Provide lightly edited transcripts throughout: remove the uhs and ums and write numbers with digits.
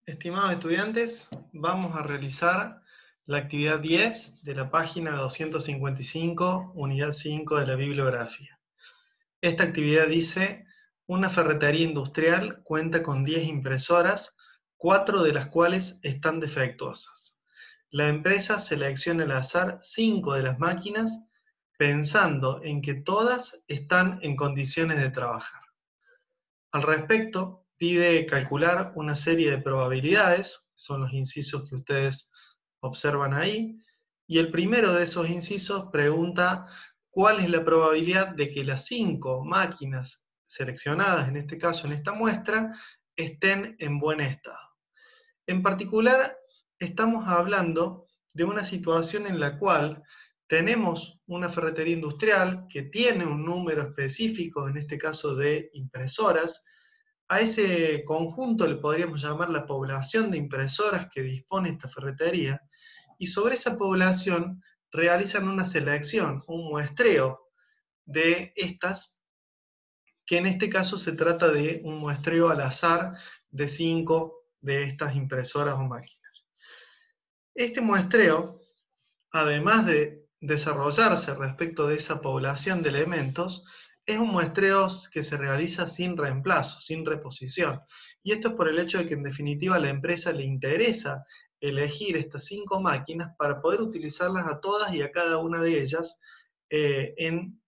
Estimados estudiantes, vamos a realizar la actividad 10 de la página 255, unidad 5 de la bibliografía. Esta actividad dice: una ferretería industrial cuenta con 10 impresoras, 4 de las cuales están defectuosas. La empresa selecciona al azar 5 de las máquinas, pensando en que todas están en condiciones de trabajar. Al respecto, pide calcular una serie de probabilidades, son los incisos que ustedes observan ahí, y el primero de esos incisos pregunta cuál es la probabilidad de que las 5 máquinas seleccionadas, en este caso en esta muestra, estén en buen estado. En particular, estamos hablando de una situación en la cual tenemos una ferretería industrial que tiene un número específico, en este caso de impresoras. A ese conjunto le podríamos llamar la población de impresoras que dispone esta ferretería, y sobre esa población realizan una selección, un muestreo de estas, que en este caso se trata de un muestreo al azar de 5 de estas impresoras o máquinas. Este muestreo, además de desarrollarse respecto de esa población de elementos, es un muestreo que se realiza sin reemplazo, sin reposición. Y esto es por el hecho de que en definitiva a la empresa le interesa elegir estas 5 máquinas para poder utilizarlas a todas y a cada una de ellas en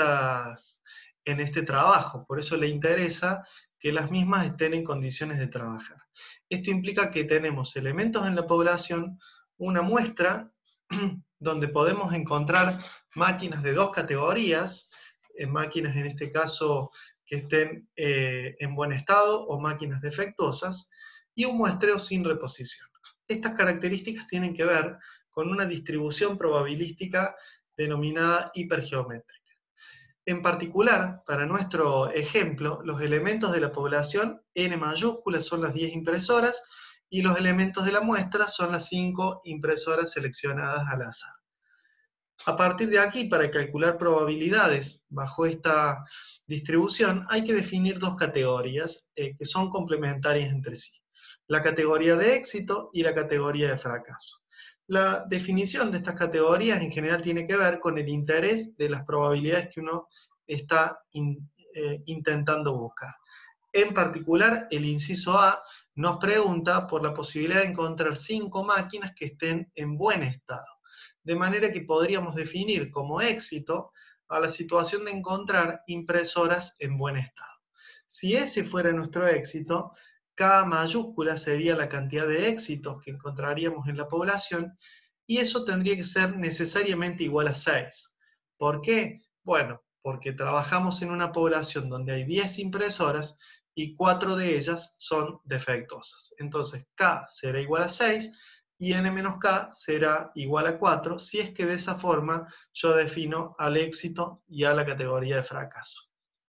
este trabajo. Por eso le interesa que las mismas estén en condiciones de trabajar. Esto implica que tenemos elementos en la población, una muestra donde podemos encontrar máquinas de 2 categorías, máquinas en este caso que estén en buen estado o máquinas defectuosas, y un muestreo sin reposición. Estas características tienen que ver con una distribución probabilística denominada hipergeométrica. En particular, para nuestro ejemplo, los elementos de la población N mayúscula son las 10 impresoras y los elementos de la muestra son las 5 impresoras seleccionadas al azar. A partir de aquí, para calcular probabilidades bajo esta distribución, hay que definir 2 categorías que son complementarias entre sí: la categoría de éxito y la categoría de fracaso. La definición de estas categorías en general tiene que ver con el interés de las probabilidades que uno está intentando buscar. En particular, el inciso A nos pregunta por la posibilidad de encontrar 5 máquinas que estén en buen estado. De manera que podríamos definir como éxito a la situación de encontrar impresoras en buen estado. Si ese fuera nuestro éxito, K mayúscula sería la cantidad de éxitos que encontraríamos en la población, y eso tendría que ser necesariamente igual a 6. ¿Por qué? Bueno, porque trabajamos en una población donde hay 10 impresoras y 4 de ellas son defectuosas. Entonces K será igual a 6 y n menos k será igual a 4, si es que de esa forma yo defino al éxito y a la categoría de fracaso.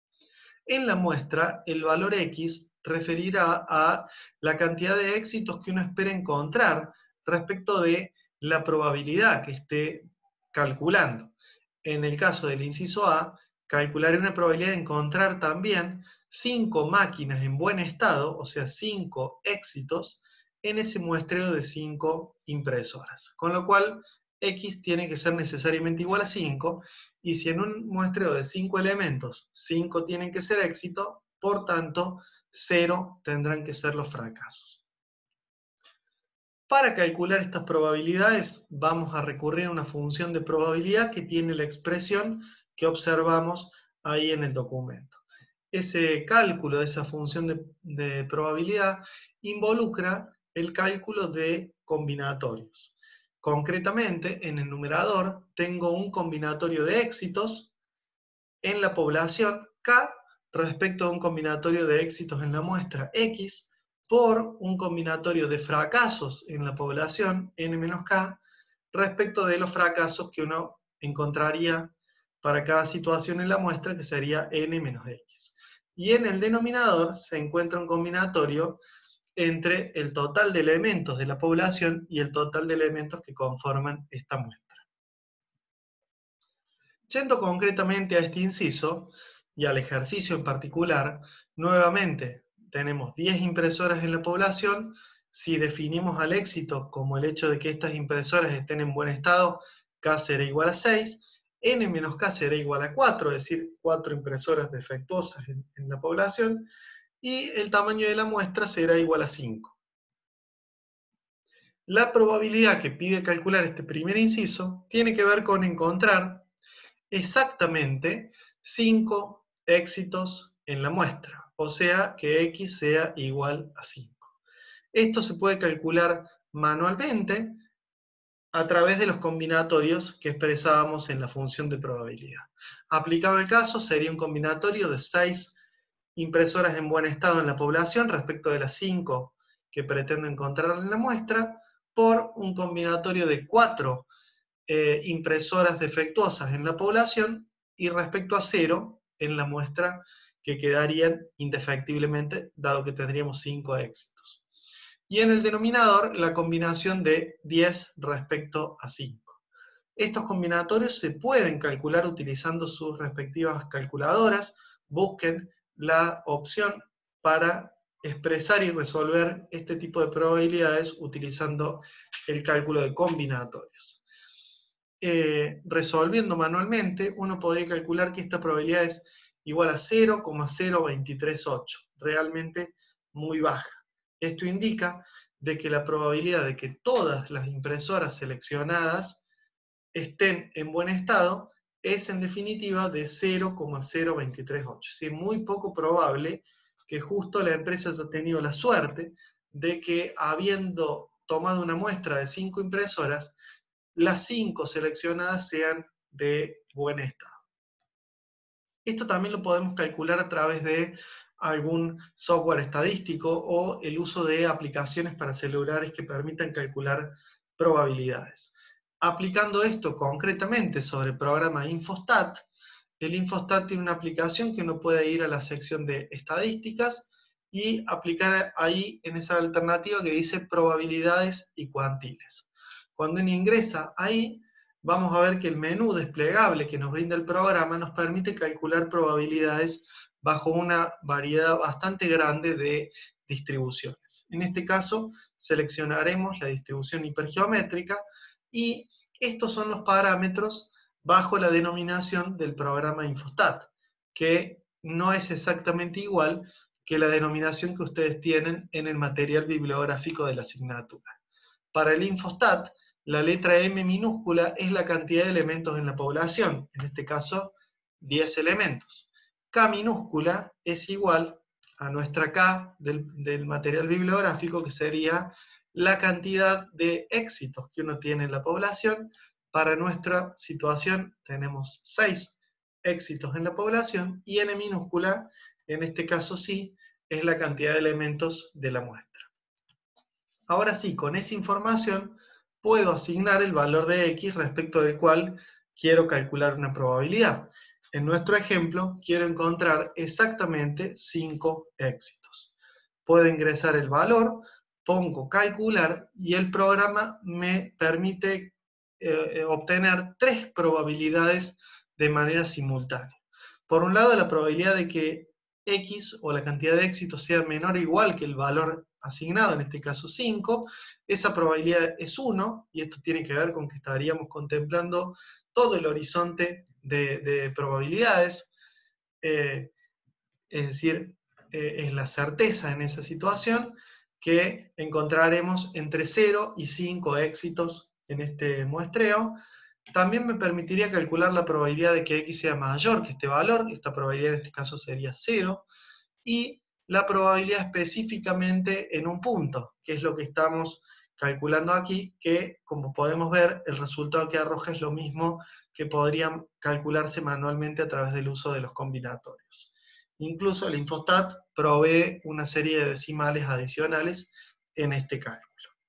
En la muestra, el valor x referirá a la cantidad de éxitos que uno espera encontrar respecto de la probabilidad que esté calculando. En el caso del inciso A, calcularé una probabilidad de encontrar también 5 máquinas en buen estado, o sea, 5 éxitos, en ese muestreo de 5 impresoras. Con lo cual, x tiene que ser necesariamente igual a 5, y si en un muestreo de 5 elementos, 5 tienen que ser éxito, por tanto, 0 tendrán que ser los fracasos. Para calcular estas probabilidades, vamos a recurrir a una función de probabilidad que tiene la expresión que observamos ahí en el documento. Ese cálculo de esa función de probabilidad involucra el cálculo de combinatorios. Concretamente, en el numerador tengo un combinatorio de éxitos en la población K respecto a un combinatorio de éxitos en la muestra X por un combinatorio de fracasos en la población N-K respecto de los fracasos que uno encontraría para cada situación en la muestra, que sería N-X. Y en el denominador se encuentra un combinatorio entre el total de elementos de la población y el total de elementos que conforman esta muestra. Yendo concretamente a este inciso y al ejercicio en particular, nuevamente tenemos 10 impresoras en la población, Si definimos al éxito como el hecho de que estas impresoras estén en buen estado, K será igual a 6, N menos K será igual a 4, es decir, 4 impresoras defectuosas en la población, y el tamaño de la muestra será igual a 5. La probabilidad que pide calcular este primer inciso tiene que ver con encontrar exactamente 5 éxitos en la muestra, o sea que X sea igual a 5. Esto se puede calcular manualmente a través de los combinatorios que expresábamos en la función de probabilidad. Aplicado el caso, sería un combinatorio de 6 impresoras en buen estado en la población respecto de las 5 que pretendo encontrar en la muestra, por un combinatorio de 4 impresoras defectuosas en la población y respecto a 0 en la muestra, que quedarían indefectiblemente, dado que tendríamos 5 éxitos. Y en el denominador, la combinación de 10 respecto a 5. Estos combinatorios se pueden calcular utilizando sus respectivas calculadoras. Busquen la opción para expresar y resolver este tipo de probabilidades utilizando el cálculo de combinatorios. Resolviendo manualmente, uno podría calcular que esta probabilidad es igual a 0,0238, realmente muy baja. Esto indica de que la probabilidad de que todas las impresoras seleccionadas estén en buen estado es en definitiva de 0,0238. Es muy poco probable que justo la empresa haya tenido la suerte de que, habiendo tomado una muestra de 5 impresoras, las 5 seleccionadas sean de buen estado. Esto también lo podemos calcular a través de algún software estadístico o el uso de aplicaciones para celulares que permitan calcular probabilidades. Aplicando esto concretamente sobre el programa Infostat, el Infostat tiene una aplicación que uno puede ir a la sección de estadísticas y aplicar ahí en esa alternativa que dice probabilidades y cuantiles. Cuando uno ingresa ahí, vamos a ver que el menú desplegable que nos brinda el programa nos permite calcular probabilidades bajo una variedad bastante grande de distribuciones. En este caso, seleccionaremos la distribución hipergeométrica y estos son los parámetros bajo la denominación del programa Infostat, que no es exactamente igual que la denominación que ustedes tienen en el material bibliográfico de la asignatura. Para el Infostat, la letra M minúscula es la cantidad de elementos en la población, en este caso 10 elementos. K minúscula es igual a nuestra K del material bibliográfico, que sería la cantidad de éxitos que uno tiene en la población. Para nuestra situación tenemos 6 éxitos en la población y N minúscula, en este caso sí, es la cantidad de elementos de la muestra. Ahora sí, con esa información puedo asignar el valor de X respecto del cual quiero calcular una probabilidad. En nuestro ejemplo, quiero encontrar exactamente 5 éxitos. Puedo ingresar el valor, pongo calcular y el programa me permite obtener 3 probabilidades de manera simultánea. Por un lado, la probabilidad de que X o la cantidad de éxitos sea menor o igual que el valor asignado, en este caso 5, esa probabilidad es 1, y esto tiene que ver con que estaríamos contemplando todo el horizonte de probabilidades, es decir, es la certeza en esa situación que encontraremos entre 0 y 5 éxitos en este muestreo. También me permitiría calcular la probabilidad de que X sea mayor que este valor, esta probabilidad en este caso sería 0, y la probabilidad específicamente en un punto, que es lo que estamos calculando aquí, que como podemos ver, el resultado que arroja es lo mismo que podrían calcularse manualmente a través del uso de los combinatorios. Incluso el Infostat provee una serie de decimales adicionales en este cálculo.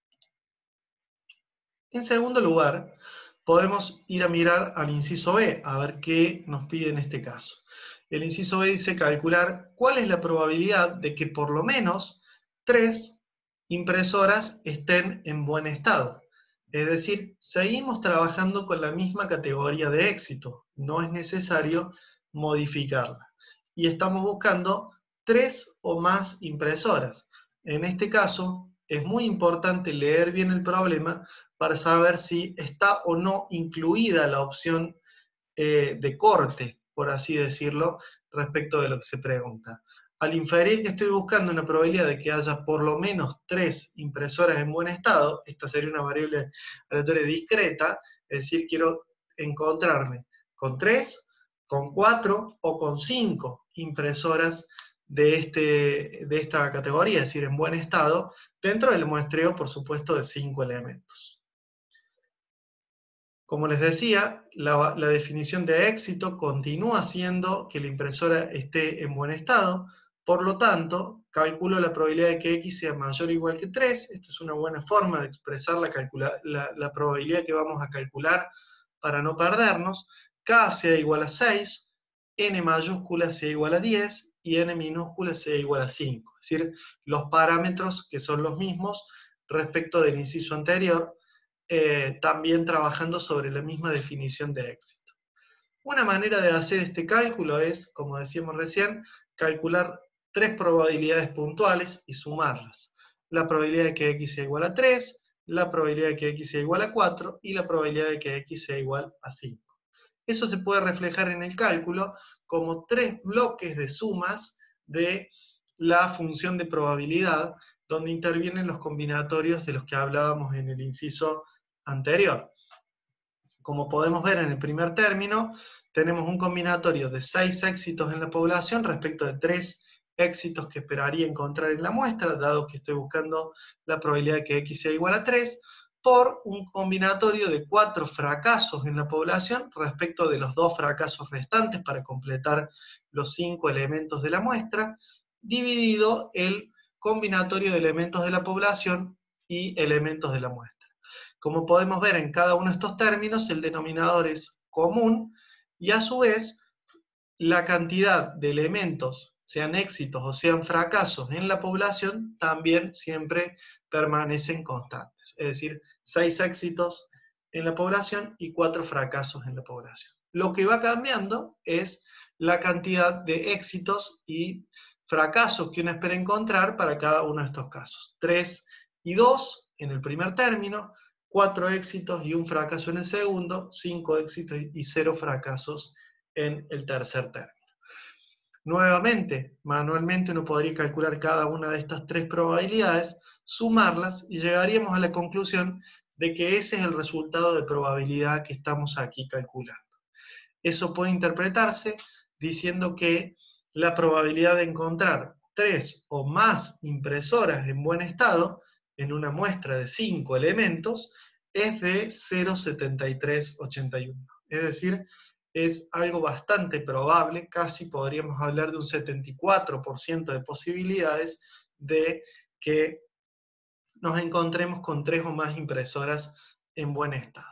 En segundo lugar, podemos ir a mirar al inciso B, a ver qué nos pide en este caso. El inciso B dice calcular cuál es la probabilidad de que por lo menos 3 impresoras estén en buen estado. Es decir, seguimos trabajando con la misma categoría de éxito, no es necesario modificarla. Y estamos buscando 3 o más impresoras. En este caso, es muy importante leer bien el problema para saber si está o no incluida la opción de corte, por así decirlo, respecto de lo que se pregunta. Al inferir que estoy buscando una probabilidad de que haya por lo menos 3 impresoras en buen estado, esta sería una variable aleatoria discreta, es decir, quiero encontrarme con 3, con 4 o con 5 impresoras de esta categoría, es decir, en buen estado, dentro del muestreo, por supuesto, de 5 elementos. Como les decía, la definición de éxito continúa siendo que la impresora esté en buen estado, por lo tanto, calculo la probabilidad de que X sea mayor o igual que 3. Esta es una buena forma de expresar la probabilidad que vamos a calcular para no perdernos. K sea igual a 6, N mayúscula sea igual a 10 y N minúscula sea igual a 5. Es decir, los parámetros que son los mismos respecto del inciso anterior, también trabajando sobre la misma definición de éxito. Una manera de hacer este cálculo es, como decíamos recién, calcular 3 probabilidades puntuales y sumarlas. La probabilidad de que X sea igual a 3, la probabilidad de que X sea igual a 4 y la probabilidad de que X sea igual a 5. Eso se puede reflejar en el cálculo como 3 bloques de sumas de la función de probabilidad, donde intervienen los combinatorios de los que hablábamos en el inciso anterior. Como podemos ver en el primer término, tenemos un combinatorio de 6 éxitos en la población respecto de 3 éxitos que esperaría encontrar en la muestra, dado que estoy buscando la probabilidad de que X sea igual a 3, por un combinatorio de 4 fracasos en la población respecto de los 2 fracasos restantes para completar los 5 elementos de la muestra, dividido el combinatorio de elementos de la población y elementos de la muestra. Como podemos ver en cada uno de estos términos, el denominador es común y a su vez la cantidad de elementos, sean éxitos o sean fracasos en la población, también siempre permanecen constantes. Es decir, 6 éxitos en la población y 4 fracasos en la población. Lo que va cambiando es la cantidad de éxitos y fracasos que uno espera encontrar para cada uno de estos casos. 3 y 2 en el primer término, 4 éxitos y un fracaso en el segundo, 5 éxitos y 0 fracasos en el tercer término. Nuevamente, manualmente uno podría calcular cada una de estas 3 probabilidades, sumarlas y llegaríamos a la conclusión de que ese es el resultado de probabilidad que estamos aquí calculando. Eso puede interpretarse diciendo que la probabilidad de encontrar 3 o más impresoras en buen estado en una muestra de 5 elementos es de 0,7381. Es decir, es algo bastante probable, casi podríamos hablar de un 74% de posibilidades de que nos encontremos con 3 o más impresoras en buen estado.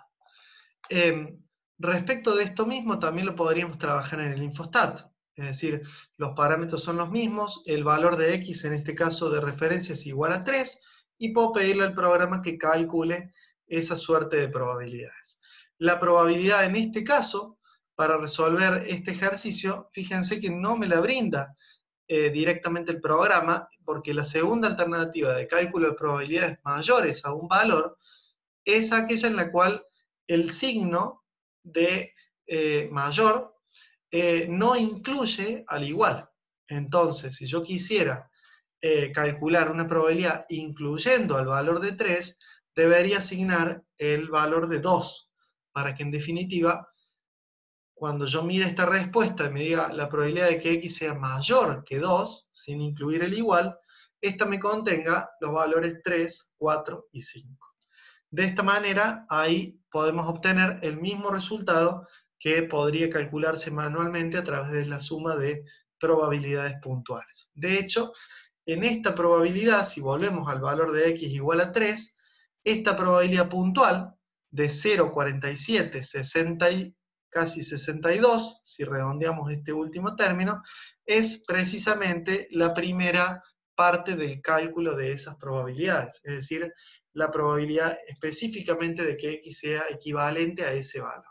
Respecto de esto mismo, también lo podríamos trabajar en el infostat. Es decir, los parámetros son los mismos, el valor de X en este caso de referencia es igual a 3, y puedo pedirle al programa que calcule esa suerte de probabilidades. La probabilidad en este caso, para resolver este ejercicio, fíjense que no me la brinda directamente el programa, porque la segunda alternativa de cálculo de probabilidades mayores a un valor es aquella en la cual el signo de mayor no incluye al igual. Entonces, si yo quisiera calcular una probabilidad incluyendo al valor de 3, debería asignar el valor de 2, para que en definitiva, cuando yo mire esta respuesta y me diga la probabilidad de que X sea mayor que 2, sin incluir el igual, esta me contenga los valores 3, 4 y 5. De esta manera, ahí podemos obtener el mismo resultado que podría calcularse manualmente a través de la suma de probabilidades puntuales. De hecho, en esta probabilidad, si volvemos al valor de X igual a 3, esta probabilidad puntual de 0,47, 60 casi 62, si redondeamos este último término, es precisamente la primera parte del cálculo de esas probabilidades, es decir, la probabilidad específicamente de que X sea equivalente a ese valor.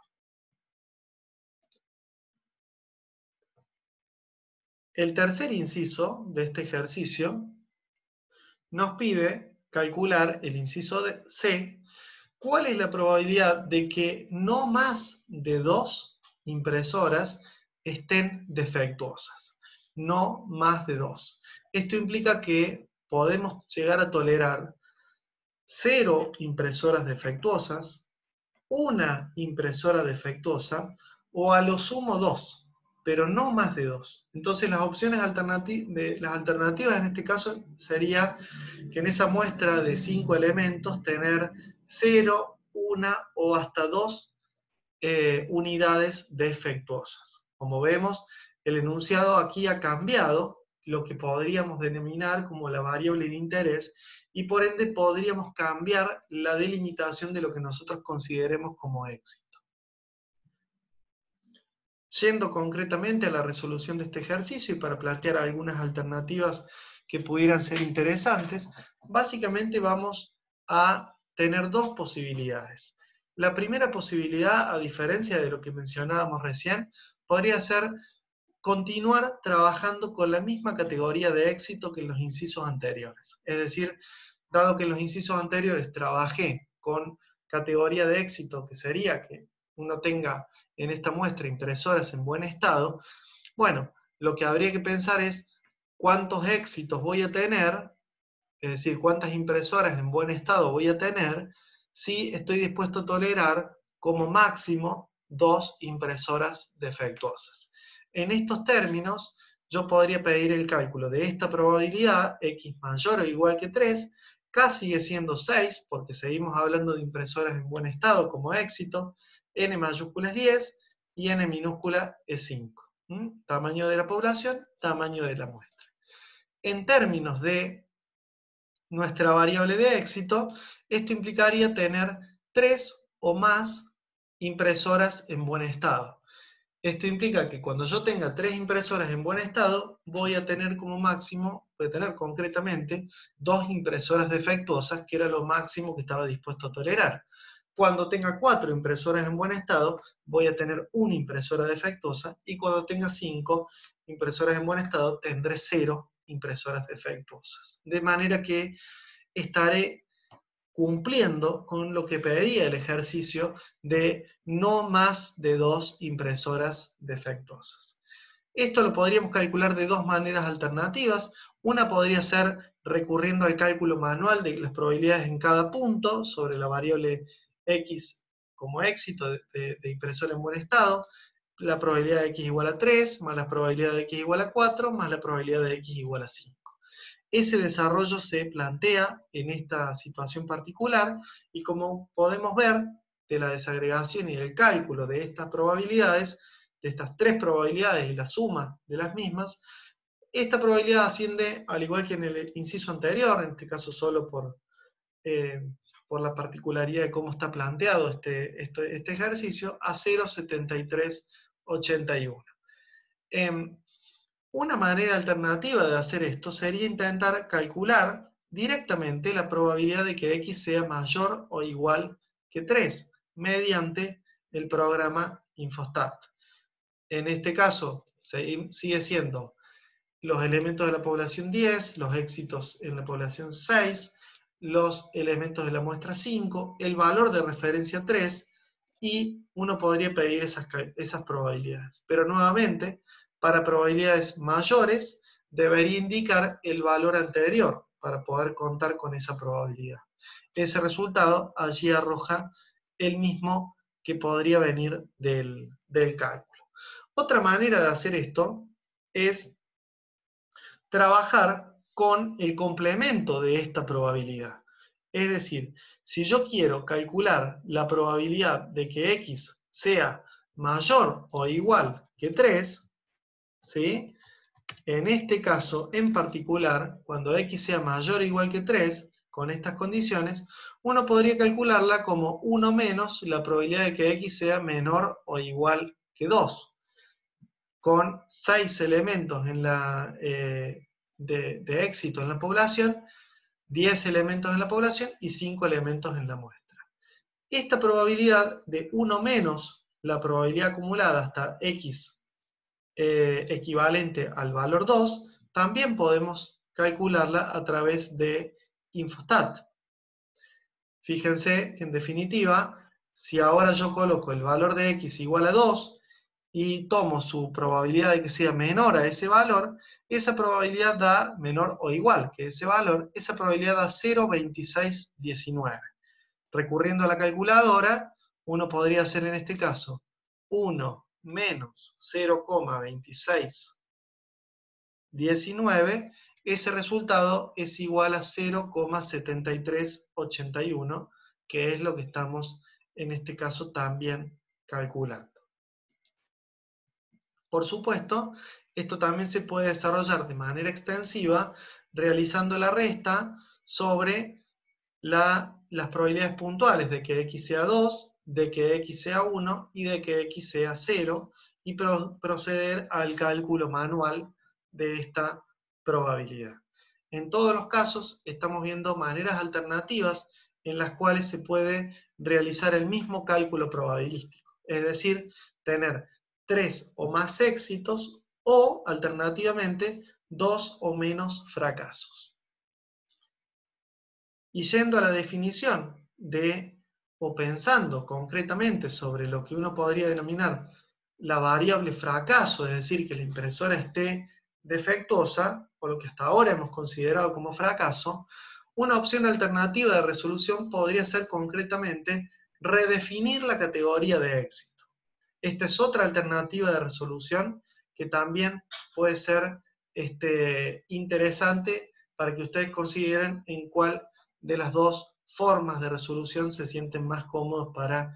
El tercer inciso de este ejercicio nos pide calcular el inciso C, ¿cuál es la probabilidad de que no más de 2 impresoras estén defectuosas? No más de 2. Esto implica que podemos llegar a tolerar 0 impresoras defectuosas, 1 impresora defectuosa o a lo sumo 2, pero no más de 2. Entonces las opciones las alternativas en este caso sería que en esa muestra de 5 elementos tener 0, 1 o hasta 2 unidades defectuosas. Como vemos, el enunciado aquí ha cambiado lo que podríamos denominar como la variable de interés y por ende podríamos cambiar la delimitación de lo que nosotros consideremos como éxito. Yendo concretamente a la resolución de este ejercicio y para plantear algunas alternativas que pudieran ser interesantes, básicamente vamos a tener dos posibilidades. La primera posibilidad, a diferencia de lo que mencionábamos recién, podría ser continuar trabajando con la misma categoría de éxito que en los incisos anteriores. Es decir, dado que en los incisos anteriores trabajé con categoría de éxito, que sería que uno tenga en esta muestra impresoras en buen estado, bueno, lo que habría que pensar es cuántos éxitos voy a tener, es decir, cuántas impresoras en buen estado voy a tener si estoy dispuesto a tolerar como máximo 2 impresoras defectuosas. En estos términos, yo podría pedir el cálculo de esta probabilidad, x mayor o igual que 3, K sigue siendo 6, porque seguimos hablando de impresoras en buen estado como éxito, n mayúscula es 10 y n minúscula es 5. Tamaño de la población, tamaño de la muestra. En términos de nuestra variable de éxito, esto implicaría tener 3 o más impresoras en buen estado. Esto implica que cuando yo tenga 3 impresoras en buen estado, voy a tener como máximo, voy a tener concretamente 2 impresoras defectuosas, que era lo máximo que estaba dispuesto a tolerar. Cuando tenga 4 impresoras en buen estado, voy a tener 1 impresora defectuosa, y cuando tenga 5 impresoras en buen estado, tendré 0 impresoras defectuosas. De manera que estaré cumpliendo con lo que pedía el ejercicio de no más de 2 impresoras defectuosas. Esto lo podríamos calcular de dos maneras alternativas. Una podría ser recurriendo al cálculo manual de las probabilidades en cada punto sobre la variable X como éxito de impresora en buen estado, la probabilidad de X igual a 3, más la probabilidad de X igual a 4, más la probabilidad de X igual a 5. Ese desarrollo se plantea en esta situación particular y como podemos ver de la desagregación y del cálculo de estas probabilidades, de estas 3 probabilidades y la suma de las mismas, esta probabilidad asciende, al igual que en el inciso anterior, en este caso solo por la particularidad de cómo está planteado este ejercicio, a 0,7381. Una manera alternativa de hacer esto sería intentar calcular directamente la probabilidad de que X sea mayor o igual que 3 mediante el programa Infostat. En este caso, sigue siendo los elementos de la población 10, los éxitos en la población 6, los elementos de la muestra 5, el valor de referencia 3, y uno podría pedir esas probabilidades. Pero nuevamente, para probabilidades mayores, debería indicar el valor anterior para poder contar con esa probabilidad. Ese resultado allí arroja el mismo que podría venir del cálculo. Otra manera de hacer esto es trabajar con el complemento de esta probabilidad. Es decir, si yo quiero calcular la probabilidad de que X sea mayor o igual que 3, ¿sí? En este caso en particular, cuando X sea mayor o igual que 3, con estas condiciones, uno podría calcularla como 1 menos la probabilidad de que X sea menor o igual que 2. Con 6 elementos en de éxito en la población, 10 elementos en la población y 5 elementos en la muestra. Esta probabilidad de 1 menos la probabilidad acumulada hasta X equivalente al valor 2, también podemos calcularla a través de Infostat. Fíjense que en definitiva, si ahora yo coloco el valor de x igual a 2 y tomo su probabilidad de que sea menor a ese valor, esa probabilidad da menor o igual que ese valor, esa probabilidad da 0,2619. Recurriendo a la calculadora, uno podría hacer en este caso 1 menos 0,2619, ese resultado es igual a 0,7381, que es lo que estamos en este caso también calculando. Por supuesto, esto también se puede desarrollar de manera extensiva realizando la resta sobre las probabilidades puntuales de que x sea 2, de que x sea 1 y de que x sea 0, y proceder al cálculo manual de esta probabilidad. En todos los casos estamos viendo maneras alternativas en las cuales se puede realizar el mismo cálculo probabilístico, es decir, tener 3 o más éxitos o, alternativamente, 2 o menos fracasos. Y yendo a la definición o pensando concretamente sobre lo que uno podría denominar la variable fracaso, es decir, que la impresora esté defectuosa, o lo que hasta ahora hemos considerado como fracaso, una opción alternativa de resolución podría ser concretamente redefinir la categoría de éxito. Esta es otra alternativa de resolución que también puede ser interesante para que ustedes consideren en cuál de las dos formas de resolución se sienten más cómodos para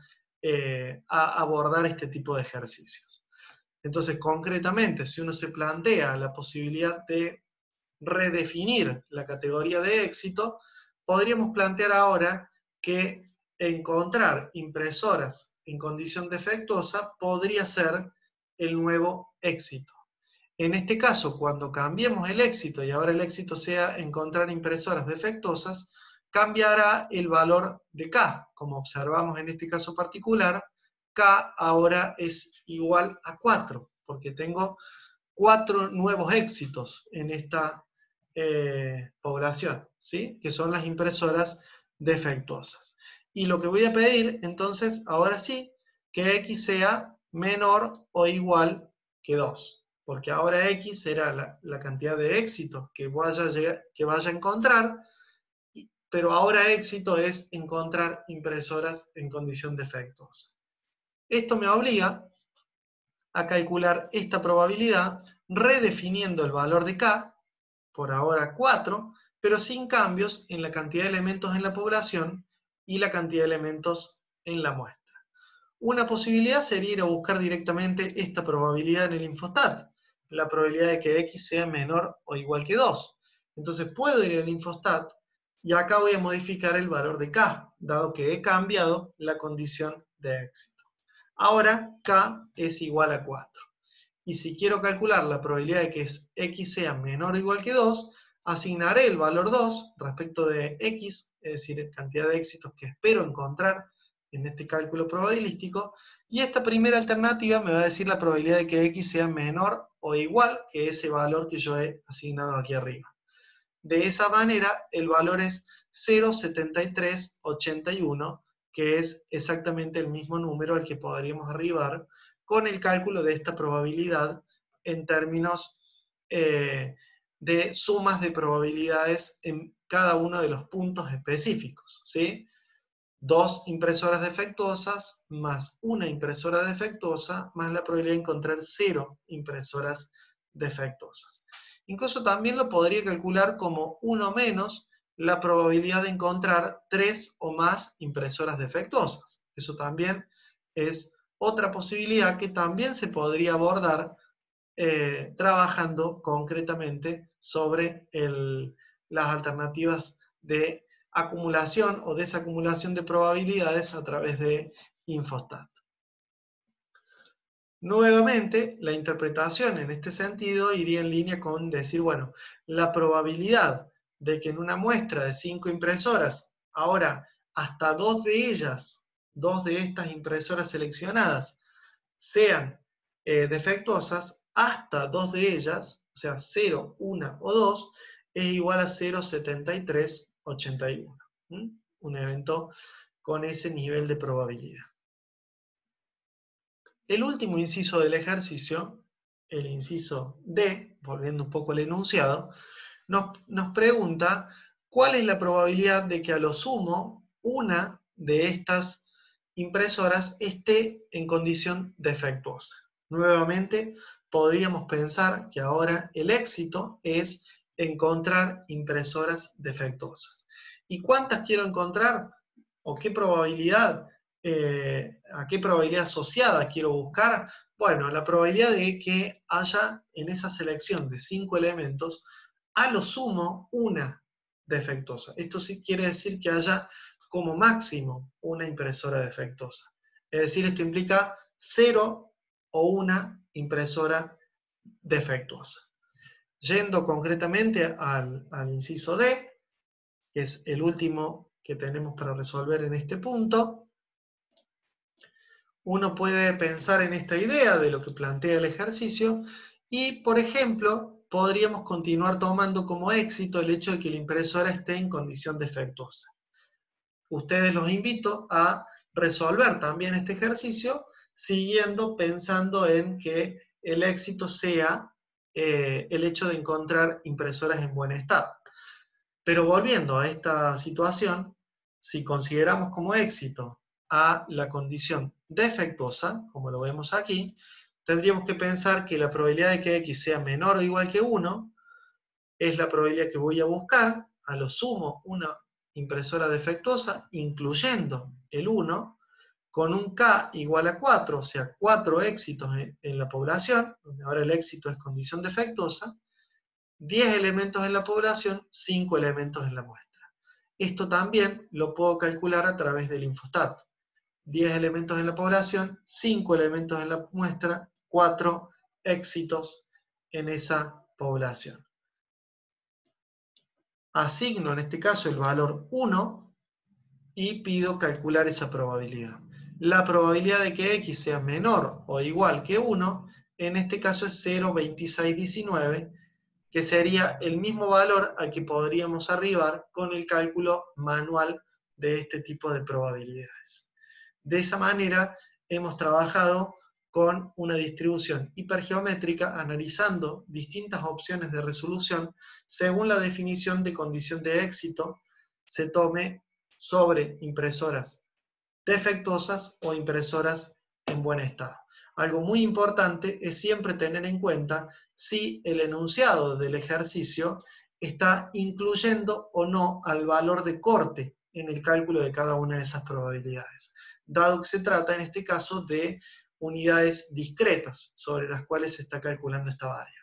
abordar este tipo de ejercicios. Entonces, concretamente, si uno se plantea la posibilidad de redefinir la categoría de éxito, podríamos plantear ahora que encontrar impresoras en condición defectuosa podría ser el nuevo éxito. En este caso, cuando cambiemos el éxito y ahora el éxito sea encontrar impresoras defectuosas, cambiará el valor de K. Como observamos en este caso particular, K ahora es igual a 4, porque tengo 4 nuevos éxitos en esta población, ¿sí? Que son las impresoras defectuosas. Y lo que voy a pedir, entonces, ahora sí, que X sea menor o igual que 2. Porque ahora X será la cantidad de éxitos que vaya a encontrar, pero ahora éxito es encontrar impresoras en condición defectuosa. Esto me obliga a calcular esta probabilidad redefiniendo el valor de K, por ahora 4, pero sin cambios en la cantidad de elementos en la población y la cantidad de elementos en la muestra. Una posibilidad sería ir a buscar directamente esta probabilidad en el Infostat, la probabilidad de que X sea menor o igual que 2. Entonces puedo ir al Infostat y acá voy a modificar el valor de K, dado que he cambiado la condición de éxito. Ahora K es igual a 4. Y si quiero calcular la probabilidad de que X sea menor o igual que 2, asignaré el valor 2 respecto de X, es decir, cantidad de éxitos que espero encontrar en este cálculo probabilístico, y esta primera alternativa me va a decir la probabilidad de que X sea menor o igual que ese valor que yo he asignado aquí arriba. De esa manera, el valor es 0,7381, que es exactamente el mismo número al que podríamos arribar con el cálculo de esta probabilidad en términos de sumas de probabilidades en cada uno de los puntos específicos, ¿sí? 2 impresoras defectuosas más una impresora defectuosa más la probabilidad de encontrar 0 impresoras defectuosas. Incluso también lo podría calcular como 1 menos la probabilidad de encontrar 3 o más impresoras defectuosas. Eso también es otra posibilidad que también se podría abordar trabajando concretamente sobre las alternativas de acumulación o desacumulación de probabilidades a través de Infostat. Nuevamente, la interpretación en este sentido iría en línea con decir, bueno, la probabilidad de que en una muestra de 5 impresoras, ahora hasta 2 de ellas, 2 de estas impresoras seleccionadas, sean defectuosas, hasta 2 de ellas, o sea, 0, 1 o 2, es igual a 0,73 81. Un evento con ese nivel de probabilidad. El último inciso del ejercicio, el inciso D, volviendo un poco al enunciado, nos pregunta cuál es la probabilidad de que a lo sumo una de estas impresoras esté en condición defectuosa. Nuevamente, podríamos pensar que ahora el éxito es encontrar impresoras defectuosas. ¿Y cuántas quiero encontrar? ¿O qué probabilidad, a qué probabilidad asociada quiero buscar? Bueno, la probabilidad de que haya en esa selección de 5 elementos, a lo sumo una defectuosa. Esto sí quiere decir que haya como máximo una impresora defectuosa. Es decir, esto implica 0 o una impresora defectuosa. Yendo concretamente al inciso D, que es el último que tenemos para resolver en este punto, uno puede pensar en esta idea de lo que plantea el ejercicio y, por ejemplo, podríamos continuar tomando como éxito el hecho de que la impresora esté en condición defectuosa. Ustedes los invito a resolver también este ejercicio siguiendo pensando en que el éxito sea el hecho de encontrar impresoras en buen estado. Pero volviendo a esta situación, si consideramos como éxito a la condición defectuosa, como lo vemos aquí, tendríamos que pensar que la probabilidad de que X sea menor o igual que 1 es la probabilidad que voy a buscar, a lo sumo una impresora defectuosa, incluyendo el 1, con un K igual a 4, o sea, 4 éxitos en la población, donde ahora el éxito es condición defectuosa, 10 elementos en la población, 5 elementos en la muestra. Esto también lo puedo calcular a través del Infostat. 10 elementos en la población, 5 elementos en la muestra, 4 éxitos en esa población. Asigno en este caso el valor 1 y pido calcular esa probabilidad. La probabilidad de que X sea menor o igual que 1, en este caso es 0,2619, que sería el mismo valor al que podríamos arribar con el cálculo manual de este tipo de probabilidades. De esa manera hemos trabajado con una distribución hipergeométrica analizando distintas opciones de resolución según la definición de condición de éxito se tome sobre impresoras defectuosas o impresoras en buen estado. Algo muy importante es siempre tener en cuenta si el enunciado del ejercicio está incluyendo o no al valor de corte en el cálculo de cada una de esas probabilidades, dado que se trata en este caso de unidades discretas sobre las cuales se está calculando esta variable.